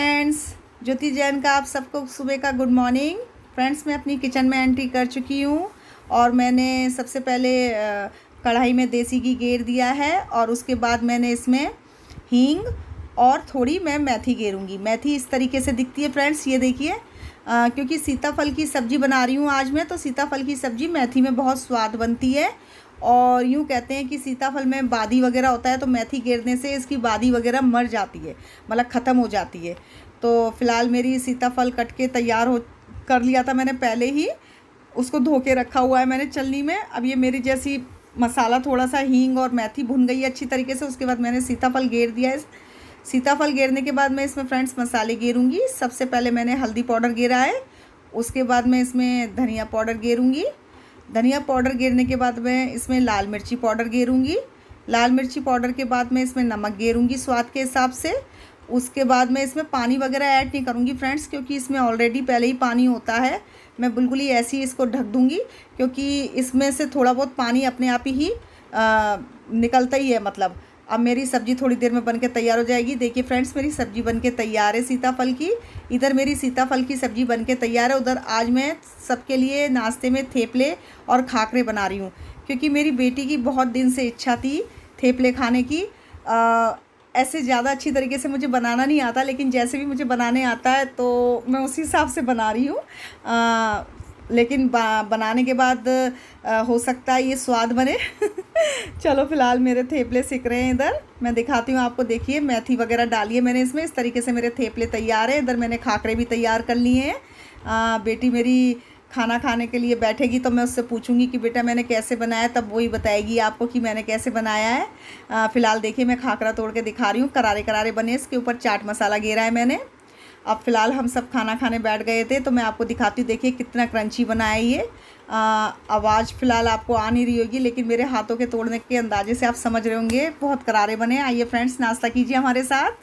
Friends, ज्योति जैन का आप सबको सुबह का गुड मॉर्निंग। फ्रेंड्स, मैं अपनी किचन में एंट्री कर चुकी हूँ और मैंने सबसे पहले कढ़ाई में देसी घी गेर दिया है और उसके बाद मैंने इसमें हींग और थोड़ी मैं मेथी गेरूँगी। मेथी इस तरीके से दिखती है फ्रेंड्स, ये देखिए। क्योंकि सीताफल की सब्ज़ी बना रही हूँ आज मैं, तो सीताफल की सब्ज़ी मेथी में बहुत स्वाद बनती है। और यूँ कहते हैं कि सीताफल में बादी वगैरह होता है, तो मेथी गिरने से इसकी बादी वगैरह मर जाती है, मतलब ख़त्म हो जाती है। तो फ़िलहाल मेरी सीताफल कट के तैयार हो कर लिया था मैंने पहले ही, उसको धो के रखा हुआ है मैंने छलनी में। अब ये मेरी जैसी मसाला थोड़ा सा हींग और मेथी भुन गई है अच्छी तरीके से, उसके बाद मैंने सीताफल गेर दिया है। सीताफल गेरने के बाद मैं इसमें फ्रेंड्स मसाले गेरूँगी। सबसे पहले मैंने हल्दी पाउडर गेरा है, उसके बाद मैं इसमें धनिया पाउडर गेरूँगी। धनिया पाउडर गिरने के बाद मैं इसमें लाल मिर्ची पाउडर गेरूँगी। लाल मिर्ची पाउडर के बाद मैं इसमें नमक गेरूँगी स्वाद के हिसाब से। उसके बाद मैं इसमें पानी वगैरह ऐड नहीं करूँगी फ्रेंड्स, क्योंकि इसमें ऑलरेडी पहले ही पानी होता है। मैं बिल्कुल ही ऐसे ही इसको ढक दूँगी, क्योंकि इसमें से थोड़ा बहुत पानी अपने आप ही निकलता ही है। मतलब अब मेरी सब्ज़ी थोड़ी देर में बनके तैयार हो जाएगी। देखिए फ्रेंड्स, मेरी सब्ज़ी बनके तैयार है सीताफल की। इधर मेरी सीताफल की सब्ज़ी बनके तैयार है। उधर आज मैं सबके लिए नाश्ते में थेपले और खाकरे बना रही हूँ, क्योंकि मेरी बेटी की बहुत दिन से इच्छा थी थेपले खाने की। ऐसे ज़्यादा अच्छी तरीके से मुझे बनाना नहीं आता, लेकिन जैसे भी मुझे बनाने आता है तो मैं उसी हिसाब से बना रही हूँ। लेकिन बनाने के बाद हो सकता है ये स्वाद बने। चलो फ़िलहाल मेरे थेपले सिक रहे हैं। इधर मैं दिखाती हूँ आपको। देखिए मेथी वगैरह डाली है मैंने इसमें, इस तरीके से मेरे थेपले तैयार है। इधर मैंने खाकरे भी तैयार कर लिए हैं। बेटी मेरी खाना खाने के लिए बैठेगी तो मैं उससे पूछूंगी कि बेटा मैंने कैसे बनाया, तब वही बताएगी आपको कि मैंने कैसे बनाया है। फ़िलहाल देखिए मैं खाकरा तोड़ के दिखा रही हूँ। करारे करारे बने, इसके ऊपर चाट मसाला गेरा है मैंने। अब फ़िलहाल हम सब खाना खाने बैठ गए थे, तो मैं आपको दिखाती हूँ। देखिए कितना क्रंची बना है ये। आवाज़ फ़िलहाल आपको आ नहीं रही होगी, लेकिन मेरे हाथों के तोड़ने के अंदाजे से आप समझ रहे होंगे बहुत करारे बने। आइए फ्रेंड्स, नाश्ता कीजिए हमारे साथ।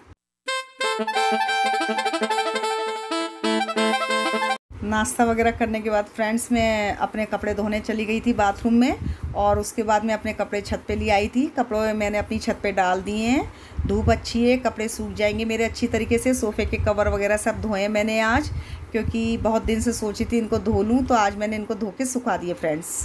नाश्ता वगैरह करने के बाद फ्रेंड्स मैं अपने कपड़े धोने चली गई थी बाथरूम में, और उसके बाद मैं अपने कपड़े छत पे ले आई थी। कपड़े मैंने अपनी छत पे डाल दिए हैं। धूप अच्छी है, कपड़े सूख जाएंगे मेरे अच्छी तरीके से। सोफ़े के कवर वगैरह सब धोए मैंने आज, क्योंकि बहुत दिन से सोची थी इनको धो लूँ, तो आज मैंने इनको धो के सुखा दिए फ्रेंड्स।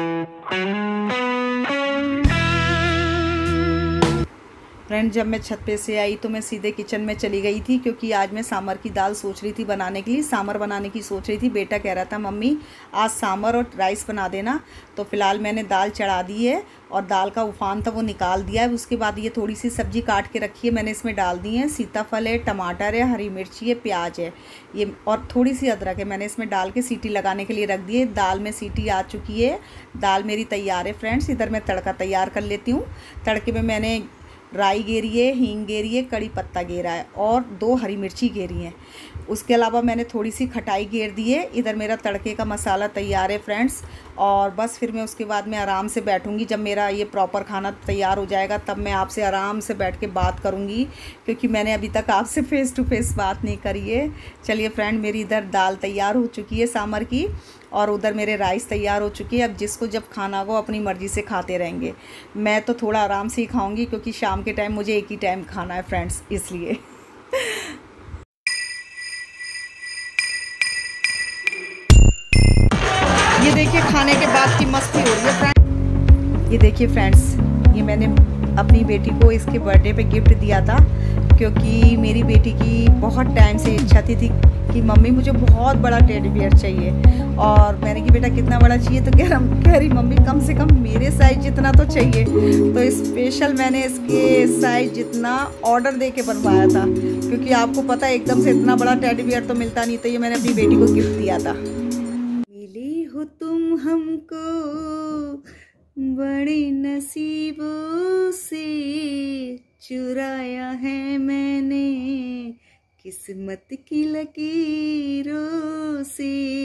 फ्रेंड, जब मैं छत पे से आई तो मैं सीधे किचन में चली गई थी, क्योंकि आज मैं सांभर की दाल सोच रही थी बनाने के लिए। सांभर बनाने की सोच रही थी। बेटा कह रहा था मम्मी आज सांभर और राइस बना देना। तो फ़िलहाल मैंने दाल चढ़ा दी है और दाल का उफान था वो निकाल दिया है। उसके बाद ये थोड़ी सी सब्ज़ी काट के रखी है मैंने, इसमें डाल दी है। सीताफल है, टमाटर है, हरी मिर्ची है, प्याज है ये, और थोड़ी सी अदरक है। मैंने इसमें डाल के सीटी लगाने के लिए रख दी है। दाल में सीटी आ चुकी है, दाल मेरी तैयार है फ्रेंड्स। इधर मैं तड़का तैयार कर लेती हूँ। तड़के में मैंने राई गेरी है, हींग गेरी है, कड़ी पत्ता गेरा है और 2 हरी मिर्ची गेरी हैं। उसके अलावा मैंने थोड़ी सी खटाई गेर दी है। इधर मेरा तड़के का मसाला तैयार है फ्रेंड्स। और बस फिर मैं उसके बाद मैं आराम से बैठूंगी। जब मेरा ये प्रॉपर खाना तैयार हो जाएगा तब मैं आपसे आराम से बैठ के बात करूंगी, क्योंकि मैंने अभी तक आपसे फ़ेस टू फेस बात नहीं करी है। चलिए फ्रेंड, मेरी इधर दाल तैयार हो चुकी है सांभर की, और उधर मेरे राइस तैयार हो चुकी है। अब जिसको जब खाना हो अपनी मर्ज़ी से खाते रहेंगे। मैं तो थोड़ा आराम से ही खाऊंगी, क्योंकि शाम के टाइम मुझे एक ही टाइम खाना है फ्रेंड्स, इसलिए। ये देखिए खाने के बाद की मस्ती हो रही है फ्रेंड्स। ये देखिए फ्रेंड्स, ये मैंने अपनी बेटी को इसके बर्थडे पे गिफ्ट दिया था, क्योंकि मेरी बेटी की बहुत टाइम से इच्छा थी कि मम्मी मुझे बहुत बड़ा टेडी बियर चाहिए। और मैंने कि बेटा कितना बड़ा चाहिए, तो कह रही मम्मी कम से कम मेरे साइज़ जितना तो चाहिए। तो स्पेशल मैंने इसके साइज़ जितना ऑर्डर दे के बनवाया था, क्योंकि आपको पता है एकदम से इतना बड़ा टेडी बियर तो मिलता नहीं। तो ये मैंने अपनी बेटी को गिफ्ट दिया था। मिली हो तुम हमको बड़े नसीबों से, चुराया है मैंने किस्मत की लकीरों से।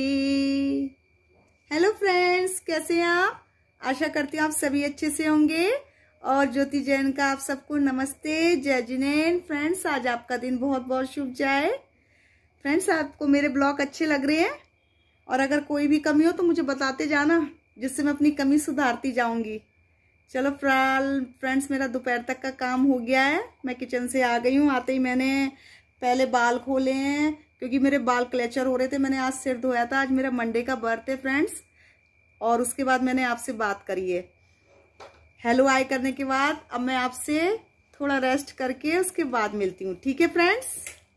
हेलो फ्रेंड्स, कैसे हैं आप? आशा करती हूँ आप सभी अच्छे से होंगे। और ज्योति जैन का आप सबको नमस्ते, जय जिनेन। फ्रेंड्स, आज आपका दिन बहुत बहुत शुभ जाए। फ्रेंड्स, आपको मेरे ब्लॉग अच्छे लग रहे हैं? और अगर कोई भी कमी हो तो मुझे बताते जाना, जिससे मैं अपनी कमी सुधारती जाऊंगी। चलो फ्रेंड्स, मेरा दोपहर तक का काम हो गया है। मैं किचन से आ गई हूँ। आते ही मैंने पहले बाल खोले हैं क्योंकि मेरे बाल क्लेचर हो रहे थे। मैंने आज सिर धोया था। आज मेरा मंडे का बर्थ है फ्रेंड्स, और उसके बाद मैंने आपसे बात करी है। हेलो हाय करने के बाद अब मैं आपसे थोड़ा रेस्ट करके उसके बाद मिलती हूँ, ठीक है फ्रेंड्स।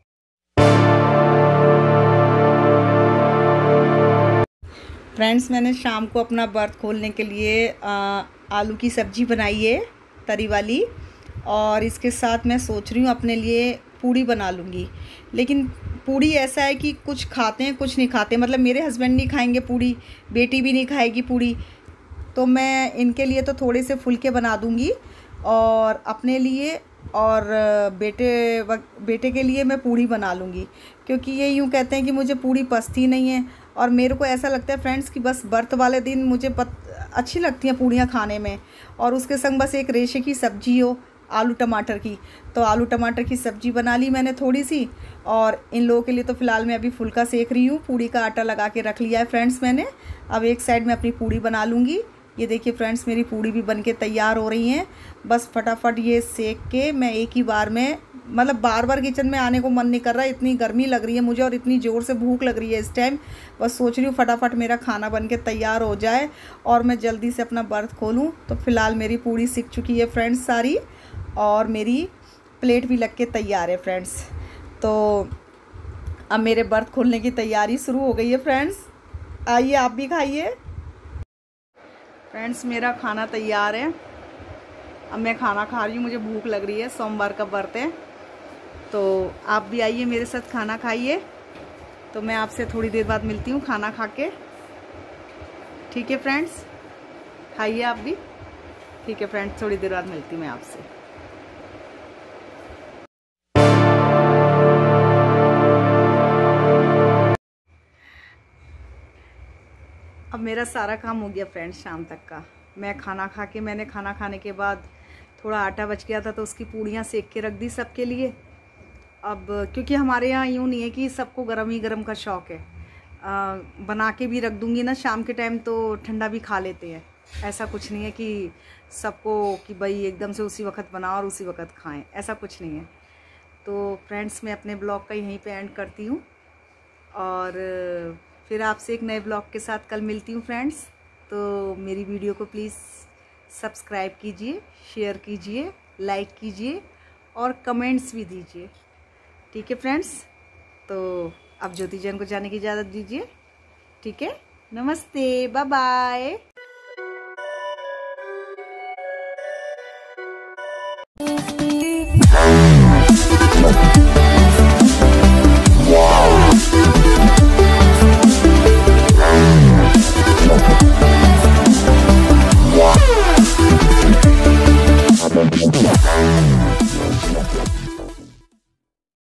फ्रेंड्स मैंने शाम को अपना बर्थ खोलने के लिए आलू की सब्जी बनाई है, तरी वाली, और इसके साथ मैं सोच रही हूँ अपने लिए पूड़ी बना लूँगी। लेकिन पूड़ी ऐसा है कि कुछ खाते हैं कुछ नहीं खाते, मतलब मेरे हस्बैंड नहीं खाएंगे पूड़ी, बेटी भी नहीं खाएगी पूड़ी, तो मैं इनके लिए तो थोड़े से फुलके बना दूँगी और अपने लिए और बेटे के लिए मैं पूड़ी बना लूँगी। क्योंकि ये यूँ कहते हैं कि मुझे पूड़ी पसती नहीं है, और मेरे को ऐसा लगता है फ्रेंड्स कि बस बर्थ वाले दिन मुझे अच्छी लगती हैं पूड़ियाँ खाने में, और उसके संग बस एक रेशे की सब्जी हो आलू टमाटर की। तो आलू टमाटर की सब्जी बना ली मैंने थोड़ी सी, और इन लोगों के लिए तो फ़िलहाल मैं अभी फुल्का सेक रही हूँ। पूड़ी का आटा लगा के रख लिया है फ्रेंड्स मैंने। अब एक साइड में अपनी पूड़ी बना लूँगी। ये देखिए फ्रेंड्स मेरी पूड़ी भी बनके तैयार हो रही हैं। बस फटाफट ये सेक के मैं एक ही बार में, मतलब बार बार किचन में आने को मन नहीं कर रहा, इतनी गर्मी लग रही है मुझे और इतनी ज़ोर से भूख लग रही है इस टाइम। बस सोच रही हूँ फटाफट मेरा खाना बन के तैयार हो जाए और मैं जल्दी से अपना बर्थ खोलूँ। तो फ़िलहाल मेरी पूड़ी सीख चुकी है फ्रेंड्स सारी, और मेरी प्लेट भी लग के तैयार है फ्रेंड्स। तो अब मेरे बर्थ खोलने की तैयारी शुरू हो गई है फ्रेंड्स। आइए आप भी खाइए। फ्रेंड्स मेरा खाना तैयार है, अब मैं खाना खा रही हूँ, मुझे भूख लग रही है, सोमवार का व्रत है। तो आप भी आइए मेरे साथ खाना खाइए। तो मैं आपसे थोड़ी देर बाद मिलती हूँ खाना खा के, ठीक है फ्रेंड्स। खाइए आप भी, ठीक है फ्रेंड्स, थोड़ी देर बाद मिलती हूँ मैं आपसे। अब मेरा सारा काम हो गया फ्रेंड्स शाम तक का। मैं खाना खा के, मैंने खाना खाने के बाद थोड़ा आटा बच गया था तो उसकी पूड़ियाँ सेक के रख दी सबके लिए। अब क्योंकि हमारे यहाँ यूँ नहीं है कि सबको गरम ही गरम का शौक़ है, बना के भी रख दूँगी ना शाम के टाइम तो ठंडा भी खा लेते हैं। ऐसा कुछ नहीं है कि सबको कि भाई एकदम से उसी वक्त बनाओ और उसी वक्त खाएं, ऐसा कुछ नहीं है। तो फ्रेंड्स मैं अपने ब्लॉग का यहीं पे एंड करती हूँ, और फिर आपसे एक नए ब्लॉग के साथ कल मिलती हूँ फ्रेंड्स। तो मेरी वीडियो को प्लीज़ सब्सक्राइब कीजिए, शेयर कीजिए, लाइक कीजिए और कमेंट्स भी दीजिए, ठीक है फ्रेंड्स। तो अब ज्योति जैन को जाने की इजाज़त दीजिए, ठीक है। नमस्ते, बाय बाय।